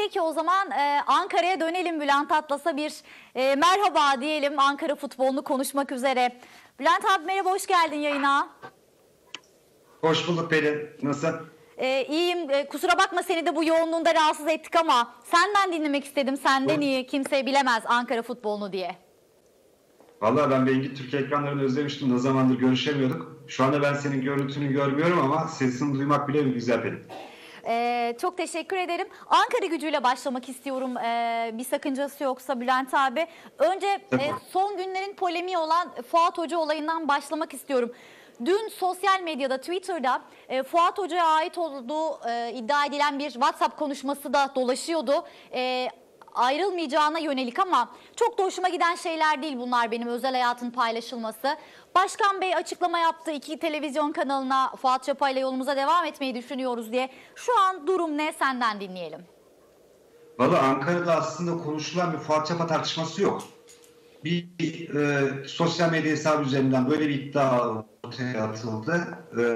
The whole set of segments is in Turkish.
Peki o zaman Ankara'ya dönelim. Bülent Atlas'a bir merhaba diyelim. Ankara futbolunu konuşmak üzere. Bülent abi merhaba, hoş geldin yayına. Hoş bulduk Pelin. Nasıl? İyiyim. Kusura bakma, seni de bu yoğunluğunda rahatsız ettik ama senden dinlemek istedim. Senden iyi kimse bilemez Ankara futbolunu diye. Vallahi ben Bengi Türkiye ekranlarını özlemiştim. Ne zamandır görüşemiyorduk. Şu anda ben senin görüntünü görmüyorum ama sesini duymak bile bir güzel Pelin. Çok teşekkür ederim. Ankara Gücü'yle başlamak istiyorum. Bir sakıncası yoksa Bülent abi. Önce son günlerin polemiği olan Fuat Hoca olayından başlamak istiyorum. Dün sosyal medyada, Twitter'da Fuat Hoca'ya ait olduğu iddia edilen bir WhatsApp konuşması da dolaşıyordu. Ayrılmayacağına yönelik ama çok da hoşuma giden şeyler değil bunlar, benim özel hayatın paylaşılması. Başkan Bey açıklama yaptı 2 televizyon kanalına, Fuat Çapa ile yolumuza devam etmeyi düşünüyoruz diye. Şu an durum ne, senden dinleyelim. Vallahi Ankara'da aslında konuşulan bir Fuat Çapa tartışması yok. Bir sosyal medya hesabı üzerinden böyle bir iddia ortaya atıldı.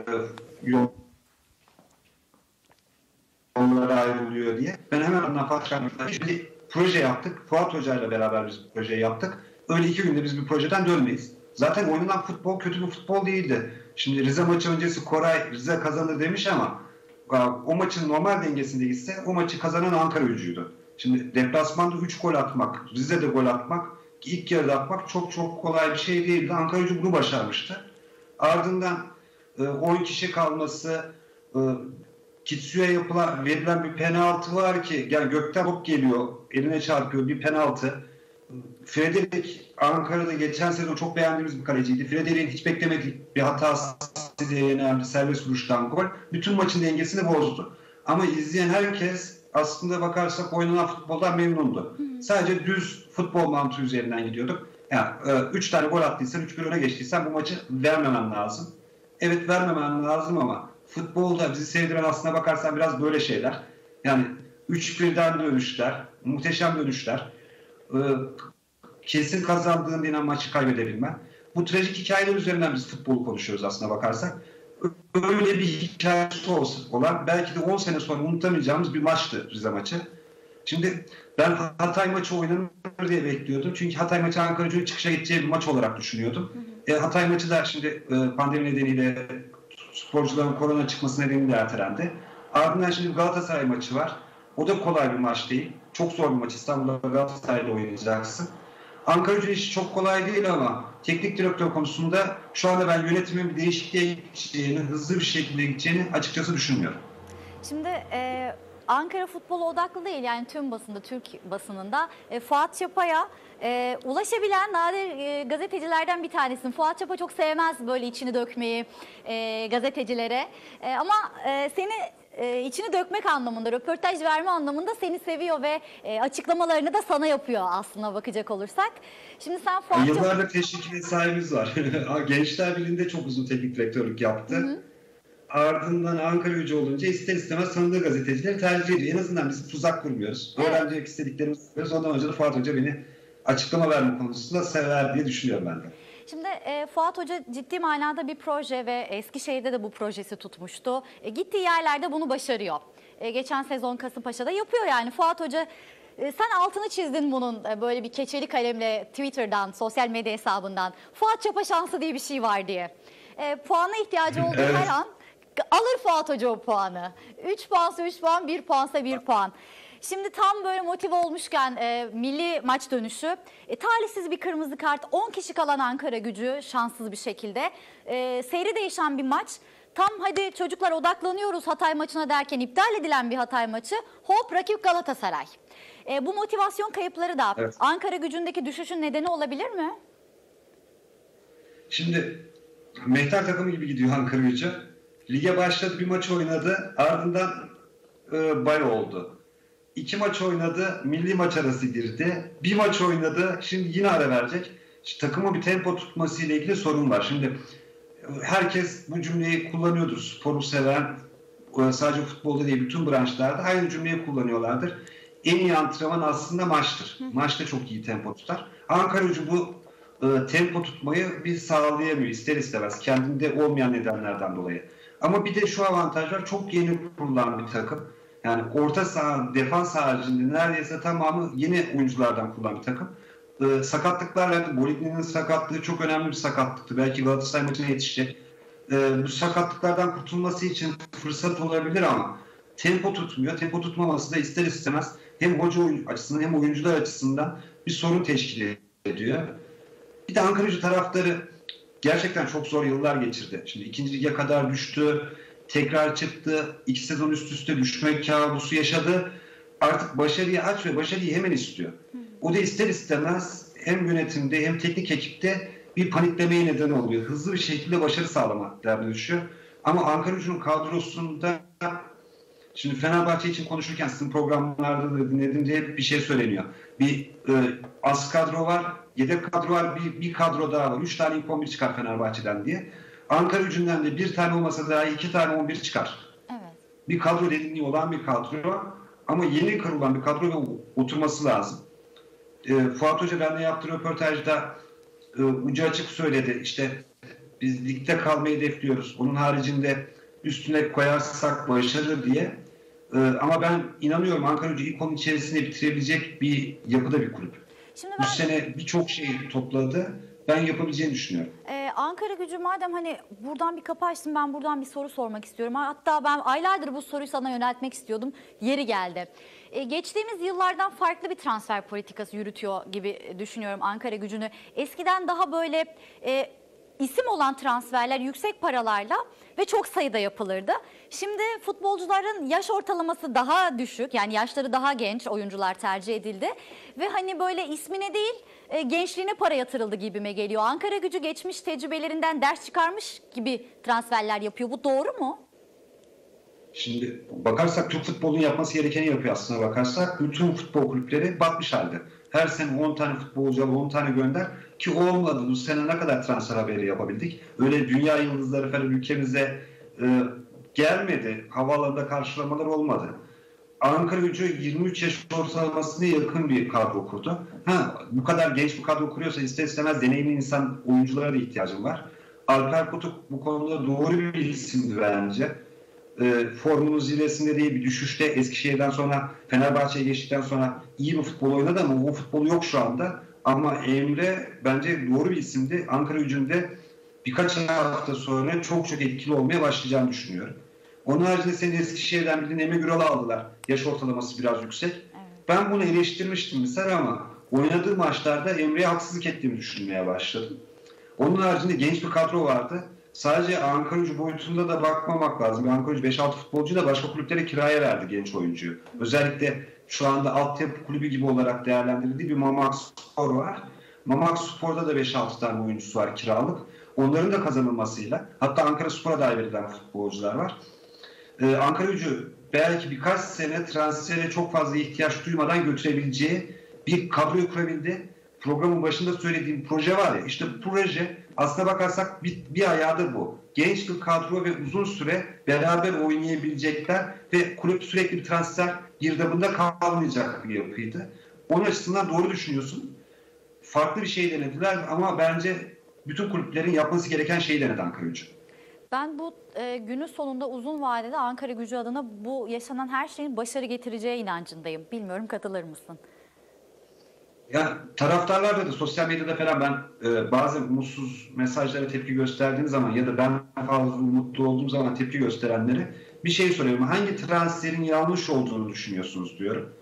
Onlara ayrılıyor diye. Ben hemen Fuat bir proje yaptık. Fuat Hoca ile beraber biz bir proje yaptık. Öyle 2 günde biz bir projeden dönmeyiz. Zaten oynanan futbol kötü bir futbol değildi. Şimdi Rize maçı öncesi Koray Rize kazanır demiş ama o maçın normal dengesinde gitse o maçı kazanan Ankara Gücü'ydü. Şimdi deplasmanda 3 gol atmak, Rize'de gol atmak, ilk yarıda atmak çok çok kolay bir şey değildi. Ankara Gücü bunu başarmıştı. Ardından 10 kişi kalması, Kitsu'ya verilen bir penaltı var ki yani gökten top geliyor, eline çarpıyor bir penaltı. Frederick Ankara'da geçen sezon çok beğendiğimiz bir kaleciydi. Frederick'in hiç beklemedik bir hatası diye yenen bir serbest vuruştan gol. Bütün maçın dengesini bozdu. Ama izleyen herkes aslında bakarsak oynanan futboldan memnundu. Sadece düz futbol mantığı üzerinden gidiyorduk. Yani 3 tane gol attıysan, 3-1 öne geçtiysen bu maçı vermemen lazım. Evet, vermemen lazım ama futbolda bizi sevdiren aslına bakarsan biraz böyle şeyler. Yani 3-1'den dönüşler, muhteşem dönüşler. Kesin kazandığın denen maçı kaybedebilmen. Bu trajik hikayeler üzerinden biz futbolu konuşuyoruz aslına bakarsak. Öyle bir hikayesi olan belki de 10 sene sonra unutamayacağımız bir maçtı Rize maçı. Şimdi ben Hatay maçı oynanır diye bekliyordum. Çünkü Hatay maçı Ankara Gücü'nün çıkışa gideceği bir maç olarak düşünüyordum. Hatay maçı da şimdi pandemi nedeniyle sporcuların korona çıkması nedeniyle ertelendi. Ardından şimdi Galatasaray maçı var. O da kolay bir maç değil. Çok zor bir maç. İstanbul'da Galatasaray'da oynayacaksın. Ankara Gücü işi çok kolay değil ama teknik direktör konusunda şu anda ben yönetimin bir değişikliğe gideceğini, hızlı bir şekilde gideceğini açıkçası düşünmüyorum. Şimdi Ankara futbolu odaklı değil, yani tüm basında, Türk basınında Fuat Çapa'ya ulaşabilen nadir gazetecilerden bir tanesin. Fuat Çapa çok sevmez böyle içini dökmeyi gazetecilere ama seni içini dökmek anlamında, röportaj verme anlamında seni seviyor ve açıklamalarını da sana yapıyor aslına bakacak olursak. Şimdi sen Fuat Çapa... Yıllardır teşvik mesaiimiz var. Gençler Birliği'nde çok uzun teknik direktörlük yaptı. Ardından Ankara Gücü olunca ister istemez tanıdığı gazetecileri tercih ediyor. En azından biz tuzak kurmuyoruz. Evet. Öğrenecek istediklerimizi yapıyoruz. Ondan önce de Fuat Hoca beni açıklama verme konusunda sever diye düşünüyorum ben de. Şimdi Fuat Hoca ciddi manada bir proje ve Eskişehir'de de bu projesi tutmuştu. Gittiği yerlerde bunu başarıyor. Geçen sezon Kasımpaşa'da yapıyor yani. Fuat Hoca, sen altını çizdin bunun, böyle bir keçeli kalemle Twitter'dan, sosyal medya hesabından. Fuat Çapa şansı diye bir şey var diye. Puana ihtiyacı olduğu her an alır Fuat Hoca o puanı. 3 puansa 3 puan, 1 puansa 1 puan. Şimdi tam böyle motive olmuşken milli maç dönüşü, talihsiz bir kırmızı kart, 10 kişi kalan Ankara Gücü şanssız bir şekilde. Seyri değişen bir maç. Tam hadi çocuklar odaklanıyoruz Hatay maçına derken iptal edilen bir Hatay maçı. Hop, rakip Galatasaray. Bu motivasyon kayıpları da evet, Ankara Gücü'ndeki düşüşün nedeni olabilir mi? Şimdi mehter takımı gibi gidiyor Ankara Gücü. Lige başladı, bir maç oynadı, ardından bay oldu. 2 maç oynadı, milli maç arası girdi. Bir maç oynadı, şimdi yine ara verecek. İşte takımın bir tempo tutması ile ilgili sorun var. Şimdi herkes bu cümleyi kullanıyordur. Sporu seven, sadece futbolda değil bütün branşlarda aynı cümleyi kullanıyorlardır. En iyi antrenman aslında maçtır. Maçta çok iyi tempo tutar. Ankara Gücü bu tempo tutmayı bir sağlayamıyor ister istemez. Kendinde olmayan nedenlerden dolayı. Ama bir de şu avantaj var. Çok yeni kurulan bir takım. Yani orta saha, defans haricinde neredeyse tamamı yeni oyunculardan kullanan bir takım. Sakatlıklarla, Bolitni'nin sakatlığı çok önemli bir sakatlıktı. Belki Galatasaray maçına yetişecek. Bu sakatlıklardan kurtulması için fırsat olabilir ama tempo tutmuyor. Tempo tutmaması da ister istemez hem hoca açısından hem oyuncular açısından bir sorun teşkil ediyor. Bir de Ankaragücü taraftarı gerçekten çok zor yıllar geçirdi. Şimdi ikinci lige kadar düştü, tekrar çıktı, 2 sezon üst üste düşme kabusu yaşadı. Artık başarıyı aç ve başarıyı hemen istiyor. O da ister istemez hem yönetimde hem teknik ekipte bir paniklemeye neden oluyor. Hızlı bir şekilde başarı sağlamak derdine düşüyor. Ama Ankaragücü'nün kadrosunda şimdi Fenerbahçe için konuşurken sizin programlarda da dinlediğimde hep bir şey söyleniyor. Bir az kadro var, yedek kadro var, bir kadro daha var. 3 tane ilk 11 çıkar Fenerbahçe'den diye. Ankaragücü'nden de bir tane olmasa daha 2 tane 11 çıkar. Evet. Bir kadro derinliği olan bir kadro ama yeni kurulan bir kadro ve oturması lazım. Fuat Hoca benimle yaptığı röportajda ucu açık söyledi. İşte biz ligde kalmayı hedefliyoruz. Onun haricinde üstüne koyarsak başarır diye. Ama ben inanıyorum Ankaragücü ilk 10 içerisinde bitirebilecek bir yapıda bir kulüp. Bu sene birçok şey topladı. Ben yapabileceğini düşünüyorum. Ankaragücü madem hani buradan bir kapı açtım, ben buradan bir soru sormak istiyorum. Hatta ben aylardır bu soruyu sana yöneltmek istiyordum. Yeri geldi. Geçtiğimiz yıllardan farklı bir transfer politikası yürütüyor gibi düşünüyorum Ankaragücü'nü. Eskiden daha böyle isim olan transferler yüksek paralarla ve çok sayıda yapılırdı. Şimdi futbolcuların yaş ortalaması daha düşük, yani yaşları daha genç oyuncular tercih edildi. Ve hani böyle ismine değil gençliğine para yatırıldı gibime geliyor. Ankaragücü geçmiş tecrübelerinden ders çıkarmış gibi transferler yapıyor. Bu doğru mu? Şimdi bakarsak Türk futbolunun yapması gerekeni yapıyor aslına bakarsak. Bütün futbol kulüpleri batmış halde. Her sene 10 tane futbolcu al, 10 tane gönder ki olmadı. Bu sene ne kadar transfer haberi yapabildik? Öyle dünya yıldızları falan ülkemize gelmedi. Havaalanında karşılamalar olmadı. Ankaragücü 23 yaş ortalamasına yakın bir kadro kurdu. Bu kadar genç bir kadro kuruyorsa ister istemez deneyimli insan oyunculara da ihtiyacım var. Alper Kutuk bu konuda doğru bir isimdi bence. Formunun zirvesinde değil, bir düşüşte. Eskişehir'den sonra Fenerbahçe'ye geçtikten sonra iyi bir futbol oynadı ama o futbolu yok şu anda. Ama Emre bence doğru bir isimdi. Ankaragücü'nde birkaç hafta sonra çok etkili olmaya başlayacağını düşünüyorum. Onun haricinde senin Eskişehir'den bildiğin Emre Güral'ı aldılar. Yaş ortalaması biraz yüksek. Evet. Ben bunu eleştirmiştim mesela ama oynadığı maçlarda Emre'ye haksızlık ettiğimi düşünmeye başladım. Onun haricinde genç bir kadro vardı. Sadece Ankaragücü boyutunda da bakmamak lazım. Ankaragücü 5-6 futbolcuyu da başka kulüplere kiraya verdi genç oyuncuyu. Özellikle şu anda altyapı kulübü gibi olarak değerlendirildiği bir Mamak Spor var. Mamak Spor'da da 5-6 tane oyuncusu var kiralık. Onların da kazanılmasıyla, hatta Ankara Spor'a dair verilen futbolcular var. Ankaragücü belki birkaç sene transfere çok fazla ihtiyaç duymadan götürebileceği bir kadroyu kurabildi. Programın başında söylediğim proje var ya, işte bu proje aslına bakarsak bir ayağı da bu. Genç bir kadro ve uzun süre beraber oynayabilecekler ve kulüp sürekli bir transfer girdabında kalmayacak bir yapıydı. Onun açısından doğru düşünüyorsun. Farklı bir şey denediler ama bence bütün kulüplerin yapması gereken şeyi denedi Ankaragücü. Ben bu günün sonunda uzun vadede Ankaragücü adına bu yaşanan her şeyin başarı getireceği inancındayım. Bilmiyorum, katılır mısın? Ya taraftarlarda da sosyal medyada falan ben bazen umutsuz mesajlara tepki gösterdiğim zaman ya da ben fazla umutlu olduğum zaman tepki gösterenlere bir şey soruyorum. Hangi transferin yanlış olduğunu düşünüyorsunuz diyorum.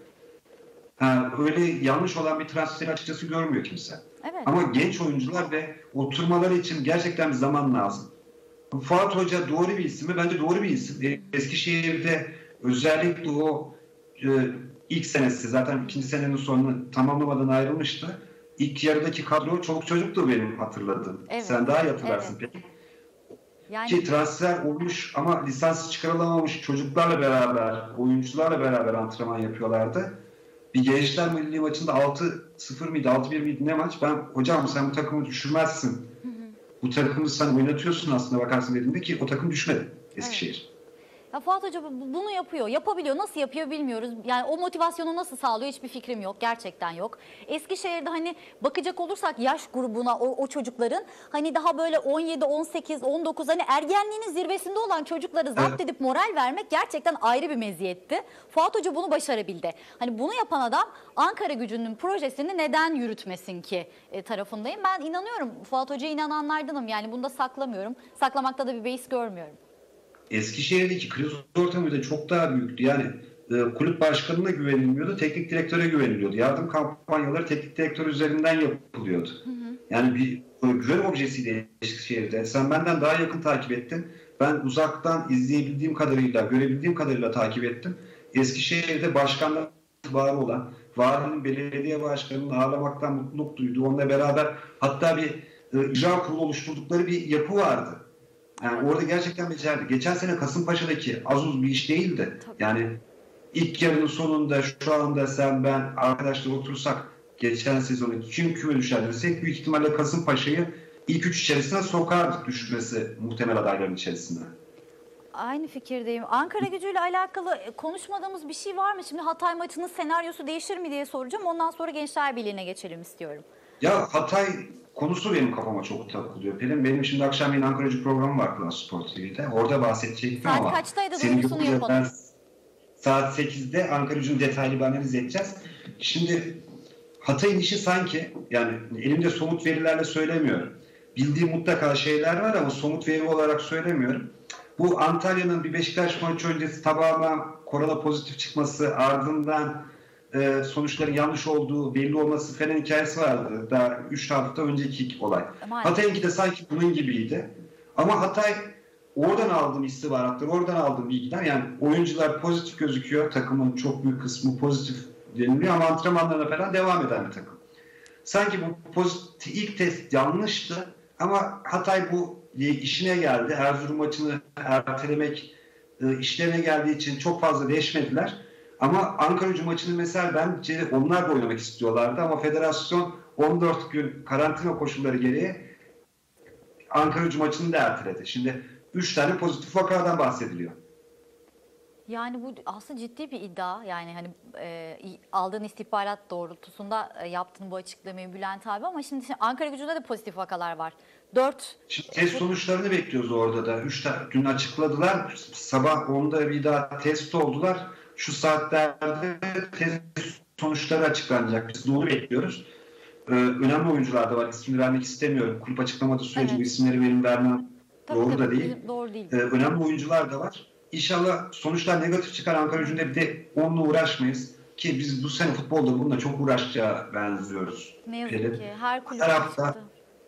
Öyle yanlış olan bir transferi açıkçası görmüyor kimse. Evet. Ama genç oyuncular ve oturmaları için gerçekten bir zaman lazım. Fuat Hoca doğru bir isim mi? Bence doğru bir isim. Eskişehir'de özellikle o ilk senesi, zaten ikinci senenin sonunu tamamlamadan ayrılmıştı. İlk yarıdaki kadro çoluk çocuktu benim hatırladığım. Evet. Sen daha iyi hatırlarsın peki. Yani... Ki transfer olmuş ama lisansı çıkarılamamış çocuklarla beraber, oyuncularla beraber antrenman yapıyorlardı. Bir Gençler Milli maçında 6-0 mıydı, 6-1 miydi ne maç? Ben hocam sen bu takımı düşürmezsin. Bu takımı sen oynatıyorsun aslında bakarsın dediğimde ki o takım düşmedi Eskişehir. Ya Fuat Hoca bunu yapıyor, yapabiliyor. Nasıl yapıyor bilmiyoruz. Yani o motivasyonu nasıl sağlıyor hiçbir fikrim yok. Gerçekten yok. Eskişehir'de hani bakacak olursak yaş grubuna o çocukların hani daha böyle 17, 18, 19 hani ergenliğinin zirvesinde olan çocukları zapt edip moral vermek gerçekten ayrı bir meziyetti. Fuat Hoca bunu başarabildi. Hani bunu yapan adam Ankaragücü'nün projesini neden yürütmesin ki tarafındayım. Ben inanıyorum. Fuat Hoca'ya inananlardanım. Yani bunu da saklamıyorum. Saklamakta da bir beis görmüyorum. Eskişehir'deki kriz ortamı da çok daha büyüktü. Yani kulüp başkanına güvenilmiyordu, teknik direktöre güveniliyordu. Yardım kampanyaları teknik direktör üzerinden yapılıyordu. Yani bir güven objesiydi Eskişehir'de. Sen benden daha yakın takip ettin. Ben uzaktan izleyebildiğim kadarıyla, görebildiğim kadarıyla takip ettim. Eskişehir'de başkanlar var olan, valinin belediye başkanını ağırlamaktan mutluluk duyduğu, onunla beraber hatta bir icra kurulu oluşturdukları bir yapı vardı. Yani orada gerçekten becerdi. Geçen sene Kasımpaşa'daki az uz bir iş değildi. Tabii. Yani ilk yarının sonunda şu anda sen ben arkadaşlar otursak geçen sezonu kim küme düşer desek büyük ihtimalle Kasımpaşa'yı ilk üç içerisine sokardık düşmesi muhtemel adayların içerisinde. Aynı fikirdeyim. Ankaragücü ile alakalı konuşmadığımız bir şey var mı? Şimdi Hatay maçının senaryosu değişir mi diye soracağım. Ondan sonra Gençler Birliği'ne geçelim istiyorum. Ya Hatay konusu benim kafama çok takılıyor. Benim şimdi akşam yine Ankaracı programı var Klas Spor TV'de. Orada bahsedecektim Saat ama kaçtaydı? senin Duyurusunu gibi yapalım. saat 8'de Ankaracı'nın detaylı bir analiz edeceğiz. Şimdi Hatay'ın işi sanki yani elimde somut verilerle söylemiyorum. Bildiğim mutlaka şeyler var ama somut veri olarak söylemiyorum. Bu Antalya'nın bir Beşiktaş maçı öncesi tamamen korona pozitif çıkması ardından sonuçların yanlış olduğu belli olması falan hikayesi vardı. Daha 3 hafta önceki olay. Hatay'ınki de sanki bunun gibiydi. Ama Hatay oradan aldığım istihbaratları, oradan aldığım bilgiler yani oyuncular pozitif gözüküyor. Takımın çok büyük kısmı pozitif deniliyor ama antrenmanlarına falan devam eden bir takım. Sanki bu pozitif ilk test yanlıştı ama Hatay bu işine geldi. Erzurum maçını ertelemek işlerine geldiği için çok fazla değişmediler. Ama Ankaragücü maçını mesela bence onlar da oynamak istiyorlardı ama federasyon 14 gün karantina koşulları gereği Ankaragücü maçını da erteledi. Şimdi 3 tane pozitif vakadan bahsediliyor. Yani bu aslında ciddi bir iddia. Yani hani aldığın istihbarat doğrultusunda yaptığın bu açıklamayı Bülent abi ama şimdi Ankaragücü'nde de pozitif vakalar var. 4. Şimdi test sonuçlarını bekliyoruz orada da. 3 dün açıkladılar. Sabah 10'da bir daha test oldular. Şu saatlerde test sonuçları açıklanacak. Biz de onu bekliyoruz. Önemli oyuncular da var. İsmini vermek istemiyorum. Kulüp açıklamadığı sürece bu isimleri benim vermem doğru da değil. Doğru değil. Önemli oyuncular da var. İnşallah sonuçlar negatif çıkar. Ankaragücü'nde bir de onunla uğraşmayız. Ki biz bu sene futbolda bununla çok uğraşacağı benziyoruz. Ne yazık ki her kulüp her hafta çıktı.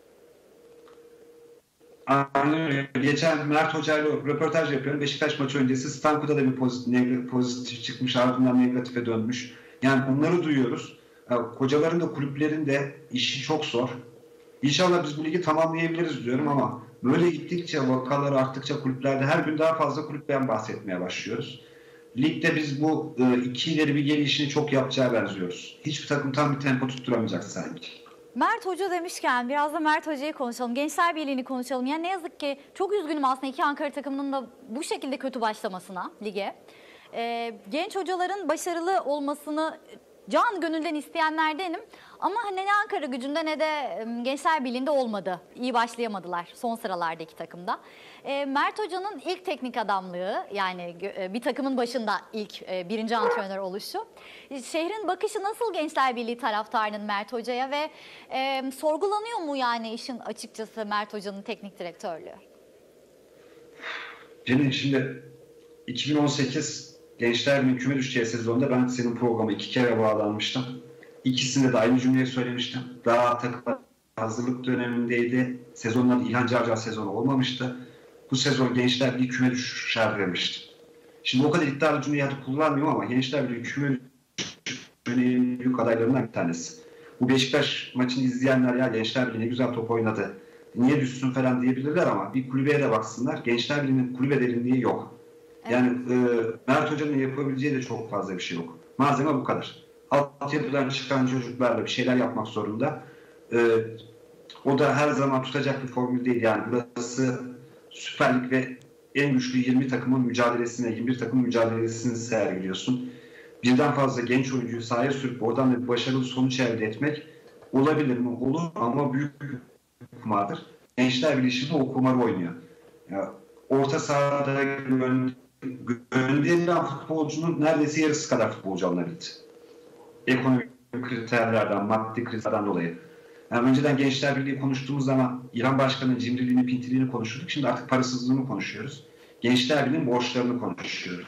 Geçen Mert Hoca ile röportaj yapıyorum. Beşiktaş maçı öncesi Stanku'da da bir pozitif çıkmış, ardından negatife dönmüş. Yani bunları duyuyoruz. Hocaların da kulüplerin de işi çok zor. İnşallah biz bu ligi tamamlayabiliriz diyorum ama böyle gittikçe vakalar arttıkça kulüplerde her gün daha fazla kulüpten bahsetmeye başlıyoruz. Ligde biz bu iki ileri bir geri işini çok yapacağı benziyoruz. Hiçbir takım tam bir tempo tutturamayacak sanki. Mert Hoca demişken biraz da Mert Hoca'yı konuşalım. Gençler Birliği'ni konuşalım. Yani ne yazık ki çok üzgünüm aslında iki Ankara takımının da bu şekilde kötü başlamasına lige. Genç hocaların başarılı olmasını can gönülden isteyenlerdenim. Ama ne Ankaragücü'nde ne de Gençler Birliği'nde olmadı. İyi başlayamadılar son sıralardaki takımda. Mert Hoca'nın ilk teknik adamlığı yani bir takımın başında ilk birinci antrenör oluşu. Şehrin bakışı nasıl Gençler Birliği taraftarının Mert Hoca'ya ve sorgulanıyor mu yani işin açıkçası Mert Hoca'nın teknik direktörlüğü? Cenin şimdi 2018 Gençler Birliği küme düşeceği sezonda ben senin programa 2 kere bağlanmıştım. İkisinde de aynı cümleyi söylemiştim. Daha takım hazırlık dönemindeydi. Sezonun adı İlhan Cavcav sezonu olmamıştı. Bu sezon Gençler Birliği küme düşer demiştim. Şimdi o kadar iddialı cümleyi hadi kullanmıyorum ama Gençler Birliği küme düşmenin büyük adaylarından bir tanesi. Bu Beşiktaş maçını izleyenler ya Gençler Birliği ne güzel top oynadı. Niye düşsün falan diyebilirler ama bir kulübeye de baksınlar. Gençler Birliği'nin kulübe derinliği yok. Yani Mert Hoca'nın yapabileceği de çok fazla bir şey yok. Malzeme bu kadar. Altyapıdan çıkan çocuklarla bir şeyler yapmak zorunda. O da her zaman tutacak bir formül değil. Yani burası Süper Lig ve en güçlü 20 takımın mücadelesine, 21 takımın mücadelesini sergiliyorsun. Birden fazla genç oyuncuyu sahaya sürüp oradan da bir başarılı sonuç elde etmek olabilir mi? Olur ama büyük bir kumardır. Gençler Birliği şimdi o kumarı oynuyor. Ya, orta sahada gönderilen futbolcunun neredeyse yarısı kadar futbolcu alınabildi. Ekonomik kriterlerden, maddi kriterlerden dolayı. Yani önceden Gençler Birliği konuştuğumuz zaman İran Başkanı'nın cimriliğini, pintiliğini konuşuyorduk. Şimdi artık parasızlığını konuşuyoruz. Gençler Birliği'nin borçlarını konuşuyoruz.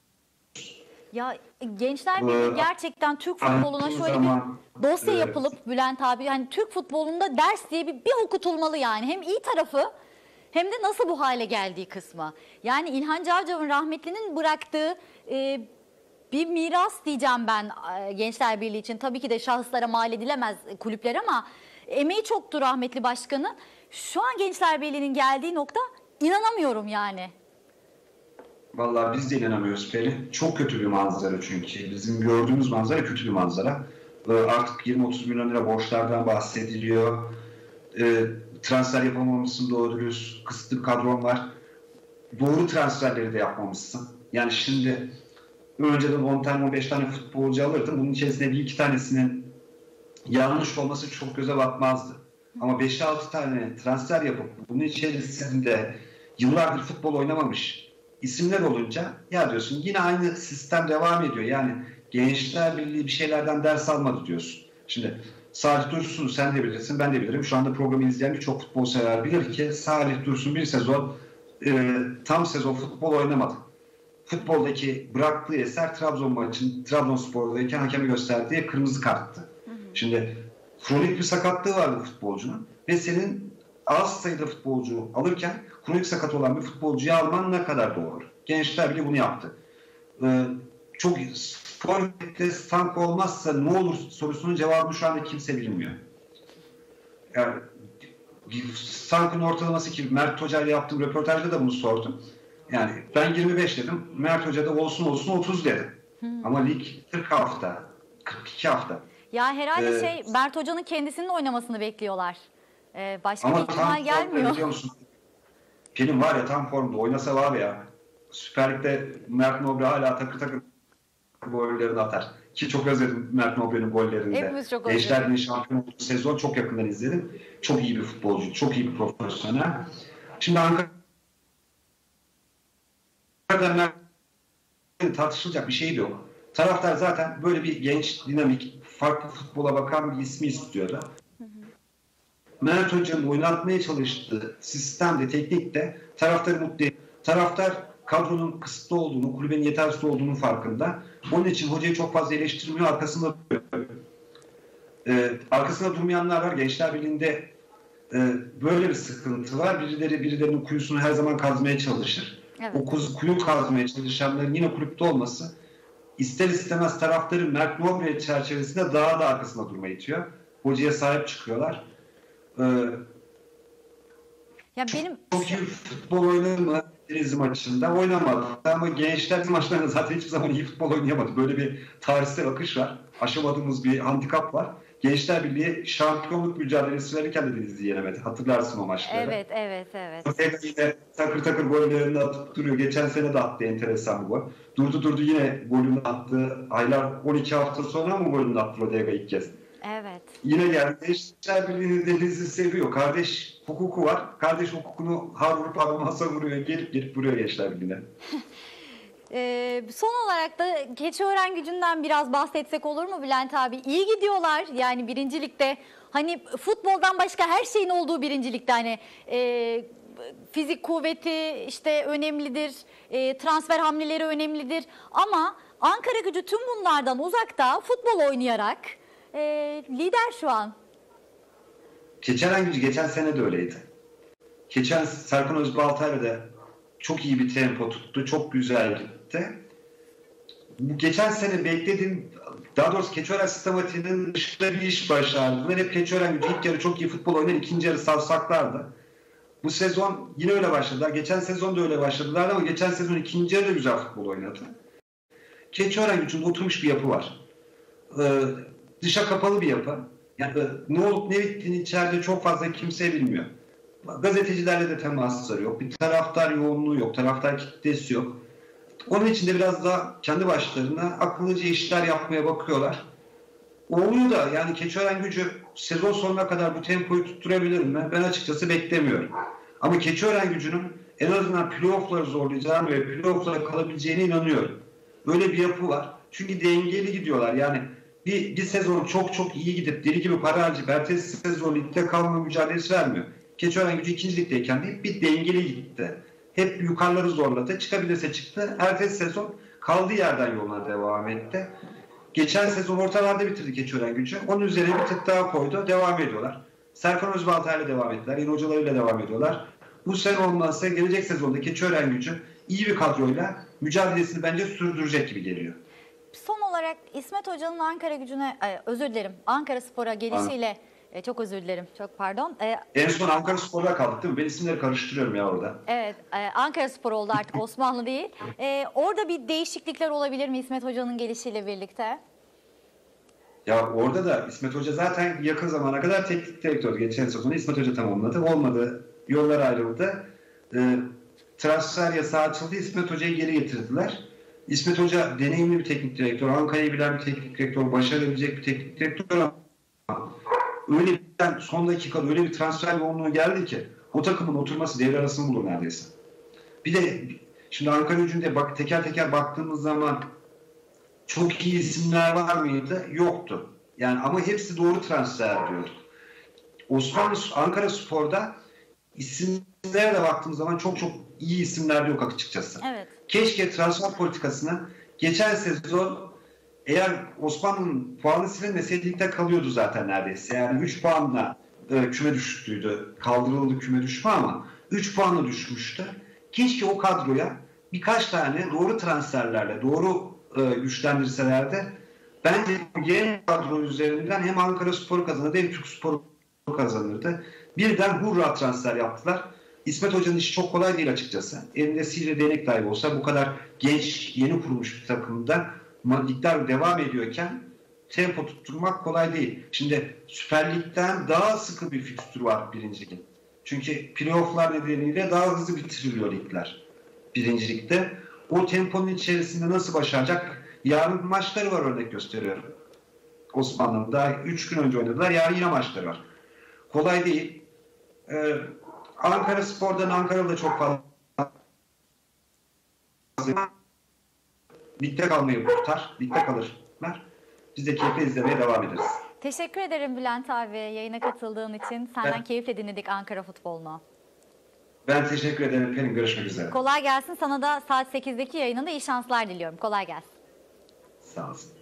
Ya Gençler Birliği gerçekten Türk futboluna şöyle zaman, bir dosya yapılıp Bülent abi, hani Türk futbolunda ders diye bir okutulmalı yani. Hem iyi tarafı hem de nasıl bu hale geldiği kısmı. Yani İlhan Cavcav'ın rahmetlinin bıraktığı bir miras diyeceğim ben Gençler Birliği için. Tabii ki de şahıslara mal edilemez kulüpler ama emeği çoktu rahmetli başkanın. Şu an Gençler Birliği'nin geldiği nokta, inanamıyorum yani. Vallahi biz de inanamıyoruz Peri. Çok kötü bir manzara çünkü. Bizim gördüğümüz manzara kötü bir manzara. Artık 20-30 milyon lira borçlardan bahsediliyor. Transfer yapamamışsın doğru dürüst. Kısıtlı bir kadron var. Doğru transferleri de yapmamışsın. Yani şimdi önceden 10 tane 15 tane futbolcu alırdın. Bunun içerisinde bir iki tanesinin yanlış olması çok göze batmazdı. Ama 5-6 tane transfer yapıp bunun içerisinde yıllardır futbol oynamamış isimler olunca ya diyorsun yine aynı sistem devam ediyor. Yani Gençler Birliği bir şeylerden ders almadı diyorsun. Şimdi Salih Dursun sen de bilirsin, ben de bilirim. Şu anda programı izleyen birçok futbol sever bilir ki Salih Dursun bir sezon tam sezon futbol oynamadı. Futboldaki bıraktığı eser Trabzonspor'dayken hakeme gösterdiği kırmızı karttı. Şimdi kronik bir sakatlığı var bu futbolcunun ve senin az sayıda futbolcu alırken kronik sakat olan bir futbolcuyu alman ne kadar doğru? Gençler bile bunu yaptı. Çok spor stank olmazsa ne olur sorusunun cevabını şu anda kimse bilmiyor. Yani Stank'ın ortalaması ki Mert Hoca ile yaptığım röportajda da bunu sordum. Yani ben 25 dedim. Mert Hoca da olsun 30 dedi. Ama lig 40 hafta, 42 hafta. Ya herhalde Mert Hoca'nın kendisinin oynamasını bekliyorlar. Başka bir ihtimal gelmiyor. Biliyor musun? Pelin var ya tam formda. Oynasa var ya. Süper Lig'de Mert Nobre hala takır takır gollerini atar. Ki çok özledim Mert Nobre'nin gollerini de. Hepimiz çok özledik. Gençler Birliği şampiyon olduğu sezon çok yakından izledim. Çok iyi bir futbolcu, çok iyi bir profesyonel. Şimdi Ankara'da tartışılacak bir şey yok. Taraftar zaten böyle bir genç, dinamik, farklı futbola bakan bir ismi istiyordu. Mert Hoca'nın oynatmaya çalıştığı sistemde, teknikte taraftarı mutlu ediyor. Taraftar kadronun kısıtlı olduğunu, kulübenin yetersiz olduğunun farkında. Onun için hocayı çok fazla eleştirmiyor, arkasında duruyor. Arkasında durmayanlar var. Gençler Birliği'nde böyle bir sıkıntı var. Birilerinin kuyusunu her zaman kazmaya çalışır. Evet. O kuyu kazmaya çalışanların yine kulüpte olması ister istemez taraftarın Mert Nobre çerçevesinde daha da arkasında durmayı itiyor. Hocaya sahip çıkıyorlar. Ya benim çok iyi futbol oynadı mı Denizli maçında? Oynamadı. Ama gençler maçlarında zaten hiçbir zaman iyi futbol oynayamadı. Böyle bir tarihsel akış var. Aşamadığımız bir handikap var. Gençler Birliği şampiyonluk mücadelesi verirken de Denizli'yi yenemedi. Hatırlarsın o maçları. Evet. Yine takır takır gollerini atıp duruyor. Geçen sene de attı enteresan bir gol. Durdu yine golünü attı. 12 hafta sonra mı golünü attı Rodega ilk kez? Evet. Yine geldi. Gençler Birliği'nin Denizli seviyor. Kardeş hukuku var. Kardeş hukukunu har vurup masa vuruyor. Gelip vuruyor Gençler Birliği'ne. Son olarak da Keçiören Gücü'nden biraz bahsetsek olur mu Bülent abi? İyi gidiyorlar yani birincilikte. Hani futboldan başka her şeyin olduğu birincilikte, hani fizik kuvveti işte önemlidir, transfer hamleleri önemlidir. Ama Ankara Gücü tüm bunlardan uzakta futbol oynayarak lider şu an. Keçiören Gücü geçen sene de öyleydi. Serkan Özbaltay'la da çok iyi bir tempo tuttu. Çok güzel gitti. Bu geçen sene beklediğim, daha doğrusu Keçiören sistematiğinin dışında bir iş başardılar. Hep Keçiören Gücü ilk yarı çok iyi futbol oynar, ikinci yarı savsaklardı. Bu sezon yine öyle başladılar. Geçen sezon da öyle başladılar ama geçen sezon ikinci yarı da güzel futbol oynadı. Keçiören Gücü'nde oturmuş bir yapı var. Dışa kapalı bir yapı. Yani ne olup ne bittiğini içeride çok fazla kimse bilmiyor. Gazetecilerle de temasları yok. Bir taraftar yoğunluğu yok. Taraftar kitlesi yok. Onun için de biraz daha kendi başlarına akıllıca işler yapmaya bakıyorlar. Oluyor da yani Keçiören-Gücü sezon sonuna kadar bu tempoyu tutturabilir mi? Ben açıkçası beklemiyorum. Ama Keçiören-Gücü'nün en azından playoff'ları zorlayacağını ve playoff'lara kalabileceğine inanıyorum. Böyle bir yapı var. Çünkü dengeli gidiyorlar. Yani bir sezon çok çok iyi gidip deli gibi para harcayıp ertesi sezon ligde kalma mücadelesi vermiyor. Keçiören-Gücü 2. ligdeyken değil, bir dengeli gitti. Hep yukarıları zorladı. Çıkabilirse çıktı. Ertesi sezon kaldığı yerden yoluna devam etti. Geçen sezon ortalarda bitirdi Keçiören-Gücü. Onun üzerine bir tık daha koydu. Devam ediyorlar. Serkan Özbaltay'la devam ettiler. Yeni hocalarıyla devam ediyorlar. Bu sene olmazsa gelecek sezonda Keçiören-Gücü iyi bir kadroyla mücadelesini bence sürdürecek gibi geliyor. Son olarak İsmet Hoca'nın Ankara özür dilerim, Ankaraspor'a gelişiyle çok özür dilerim, çok pardon. En son Ankaraspor'da kaldık değil mi? Ben isimleri karıştırıyorum ya orada. Evet, Ankaraspor oldu artık, Osmanlı değil. Orada bir değişiklikler olabilir mi İsmet Hoca'nın gelişiyle birlikte? Ya orada da İsmet Hoca zaten yakın zamana kadar teknik direktördü. Geçen sezonu İsmet Hoca tamamladı. Olmadı. Yollar ayrıldı. Transfer yasağı açıldı. İsmet Hoca'yı geri getirdiler. İsmet Hoca deneyimli bir teknik direktör. Ankara'yı bilen bir teknik direktör. Başarabilecek bir teknik direktör ama öyle bir son dakikada öyle bir transfer yoğunluğu geldi ki o takımın oturması devre arasını bulur neredeyse. Bir de şimdi Ankara-Gücü'nde bak teker teker baktığımız zaman çok iyi isimler var mıydı? Yoktu. Yani ama hepsi doğru transfer diyorduk. Ankaraspor'da isimlere de baktığımız zaman çok çok iyi isimler de yok açıkçası. Evet. Keşke transfer politikasını geçen sezon eğer Osmanlı'nın puanı silinmeseydi ligde kalıyordu zaten neredeyse. Yani 3 puanla küme düştüydü. Kaldırıldı küme düşme ama 3 puanla düşmüştü. Keşke o kadroya birkaç tane doğru transferlerle, doğru güçlendirselerdi. Bence yeni kadro üzerinden hem Ankaraspor kazanırdı hem Türkspor kazanırdı. Birden hurra transfer yaptılar. İsmet Hoca'nın işi çok kolay değil açıkçası. Elinde sihirli değnek dahi olsa bu kadar genç, yeni kurulmuş bir takımda ligler devam ediyorken tempo tutturmak kolay değil. Şimdi Süper Lig'den daha sıkı bir fikstür var birincilik. Çünkü playofflar nedeniyle daha hızlı bitiriliyor ligler birincilikte. O temponun içerisinde nasıl başaracak? Yarın maçları var örnek gösteriyorum. Osmanlı'nın daha 3 gün önce oynadılar. Yarın yine maçları var. Kolay değil. Ankaraspor'dan Ankara'da çok fazla ligde kalmayı tutar. Ligde kalırlar. Biz de keyifle izlemeye devam ederiz. Teşekkür ederim Bülent abi yayına katıldığın için. Senden keyifle dinledik Ankara futbolunu. Ben teşekkür ederim efendim. Görüşmek üzere. Kolay gelsin. Sana da saat 8'deki yayınında iyi şanslar diliyorum. Kolay gelsin. Sağ olsun.